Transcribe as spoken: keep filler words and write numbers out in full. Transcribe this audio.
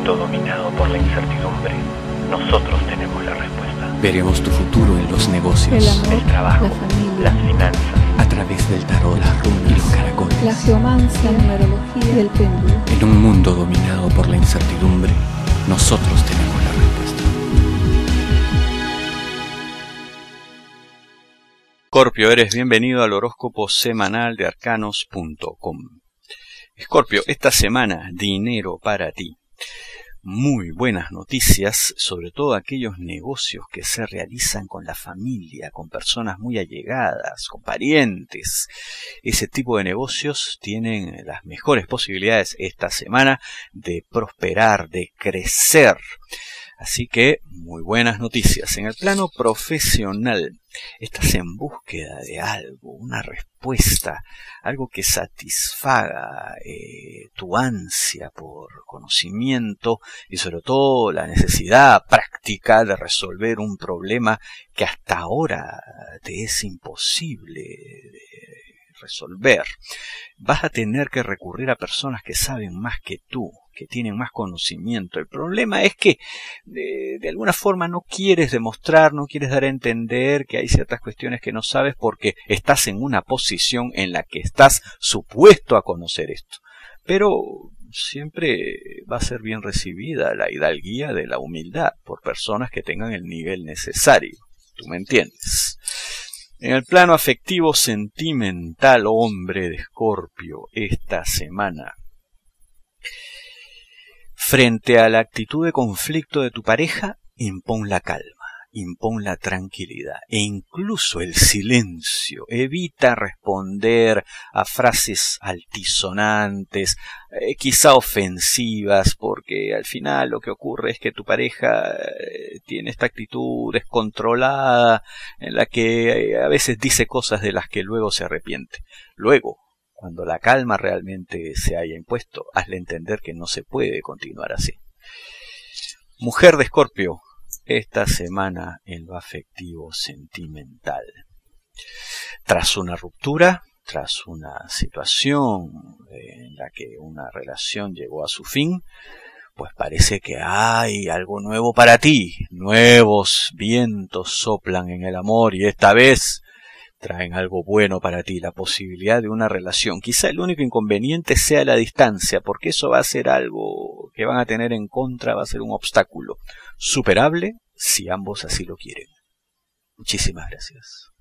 mundo dominado por la incertidumbre, nosotros tenemos la respuesta. Veremos tu futuro en los negocios, el amor, el trabajo, la familia, las finanzas, a través del tarot, las runas y los caracoles. la geomancia, la numerología y el péndulo. En un mundo dominado por la incertidumbre, nosotros tenemos la respuesta. Escorpio, eres bienvenido al horóscopo semanal de arcanos punto com. Escorpio, esta semana, dinero para ti. Muy buenas noticias, sobre todo aquellos negocios que se realizan con la familia, con personas muy allegadas, con parientes. Ese tipo de negocios tienen las mejores posibilidades esta semana de prosperar, de crecer. Así que, muy buenas noticias. En el plano profesional, estás en búsqueda de algo, una respuesta, algo que satisfaga eh, tu ansia por conocimiento y sobre todo la necesidad práctica de resolver un problema que hasta ahora te es imposible de resolver. Vas a tener que recurrir a personas que saben más que tú, que tienen más conocimiento. El problema es que de, de alguna forma no quieres demostrar, no quieres dar a entender que hay ciertas cuestiones que no sabes porque estás en una posición en la que estás supuesto a conocer esto. Pero siempre va a ser bien recibida la hidalguía de la humildad por personas que tengan el nivel necesario. ¿Tú me entiendes? En el plano afectivo sentimental, hombre de Escorpio, esta semana, frente a la actitud de conflicto de tu pareja, impón la calma, impón la tranquilidad e incluso el silencio. Evita responder a frases altisonantes, eh, quizá ofensivas, porque al final lo que ocurre es que tu pareja eh, tiene esta actitud descontrolada en la que eh, a veces dice cosas de las que luego se arrepiente. Luego, cuando la calma realmente se haya impuesto, hazle entender que no se puede continuar así. Mujer de Escorpio, esta semana en lo afectivo sentimental. Tras una ruptura, tras una situación en la que una relación llegó a su fin, pues parece que hay algo nuevo para ti. Nuevos vientos soplan en el amor y esta vez traen algo bueno para ti, la posibilidad de una relación. Quizá el único inconveniente sea la distancia, porque eso va a ser algo que van a tener en contra, va a ser un obstáculo superable si ambos así lo quieren. Muchísimas gracias.